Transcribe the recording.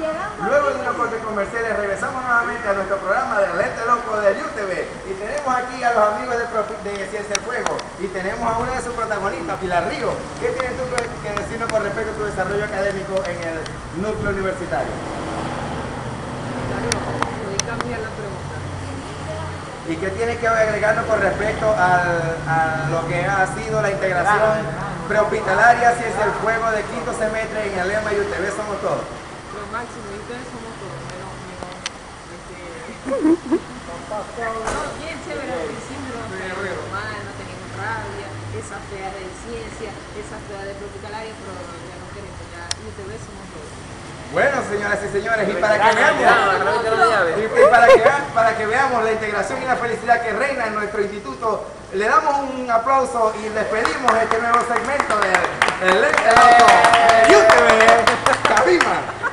Luego de unos cortes comerciales regresamos nuevamente a nuestro programa de Lente Loco de UTV y tenemos aquí a los amigos de Ciencia del Fuego y tenemos a una de sus protagonistas, Pilar Río. ¿Qué tienes tú que decirnos con respecto a tu desarrollo académico en el núcleo universitario? Cambiar la pregunta. ¿Y qué tienes que agregarnos con respecto a lo que ha sido la integración prehospitalaria Ciencia del Fuego de quinto semestre en el EMA y UTV Somos Todos? Lo máximo, y ustedes somos todos, no, bien chévere, al principio no teníamos mal, no teníamos rabia, esa fea de ciencia, esa fea de prehospitalaria, pero ya no queremos, ya UTV Somos Todos. Bueno, señoras y señores, y para que veamos la integración y la felicidad que reina en nuestro instituto, le damos un aplauso y despedimos este nuevo segmento de Lente Loco de UTV Cabima.